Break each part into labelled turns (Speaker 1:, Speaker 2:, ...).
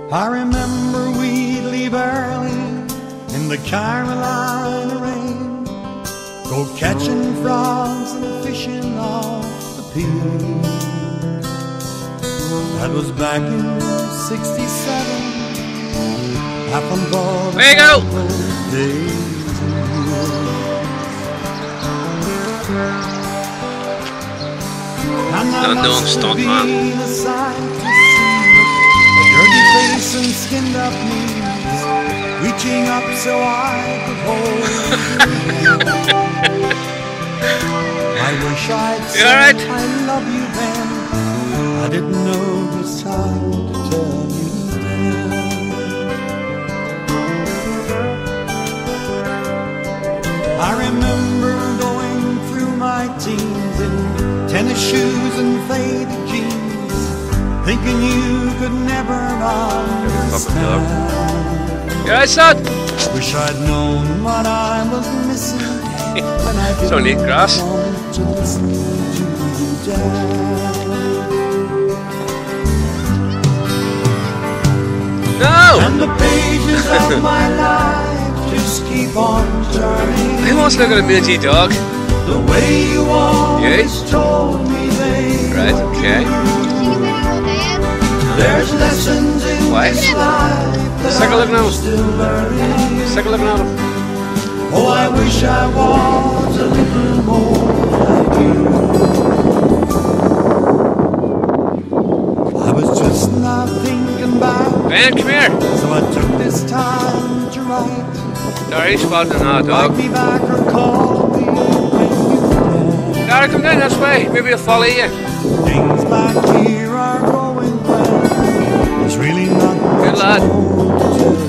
Speaker 1: I remember we'd leave early in the Carolina rain, go catching frogs and fishing off the pier. That was back in '67. Half on board.
Speaker 2: There you go.
Speaker 1: Done
Speaker 2: doing stunt, man.
Speaker 1: A dirty face and skinned up knees, reaching up so I could hold you. I wish I'd said I love you then. I didn't know just how to tell you then. I remember going through my teens in tennis shoes and faded jeans, thinking you could never understand.
Speaker 2: Yeah, son.
Speaker 1: Wish I'd known what I was missing when I
Speaker 2: It's only grass.
Speaker 1: want to listen to you, Dad.
Speaker 2: No!
Speaker 1: And the pages of my life just keep on turning.
Speaker 2: Who wants to look at a mangy dog?
Speaker 1: The way you always told me they
Speaker 2: Right, okay.
Speaker 1: There's lessons in
Speaker 2: Why?
Speaker 1: this life that
Speaker 2: Take a look now.
Speaker 1: I'm still learning.
Speaker 2: Take a look at him.
Speaker 1: Oh, I wish I was a little more like you. I was just not thinking back,
Speaker 2: Ben, come here.
Speaker 1: so I took this time to write.
Speaker 2: Sorry, spotted an odd
Speaker 1: Write
Speaker 2: dog.
Speaker 1: me back or call me when you can.
Speaker 2: Dara, come down this way. Maybe he'll follow you.
Speaker 1: Things back here are going well. There's really not
Speaker 2: Good
Speaker 1: much
Speaker 2: lad.
Speaker 1: more to tell you.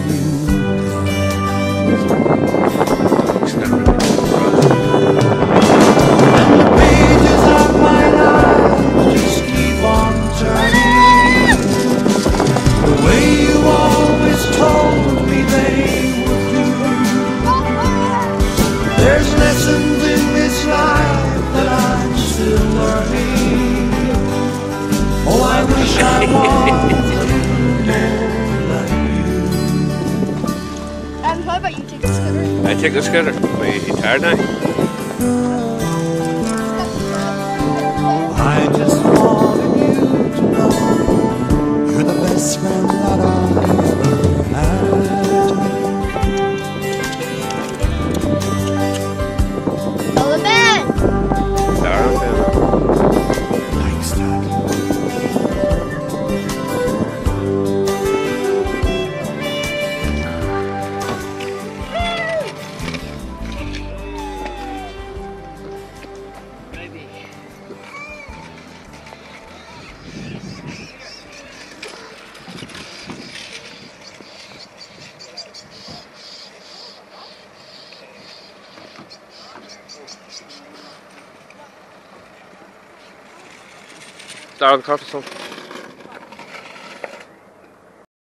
Speaker 1: And the pages of my life just keep on turning. The way you always told me they would do. There's lessons in this life that I'm still learning. Oh, I wish I was a little more like you.
Speaker 3: How about you take a scooter?
Speaker 2: I take the scooter. Are you tired now?
Speaker 1: I just wanted you to know you're the best friend that I ever had.
Speaker 3: All the bed!
Speaker 2: Dara, Ben.
Speaker 1: Thanks, Dad.
Speaker 2: Dara, the coffee stuff.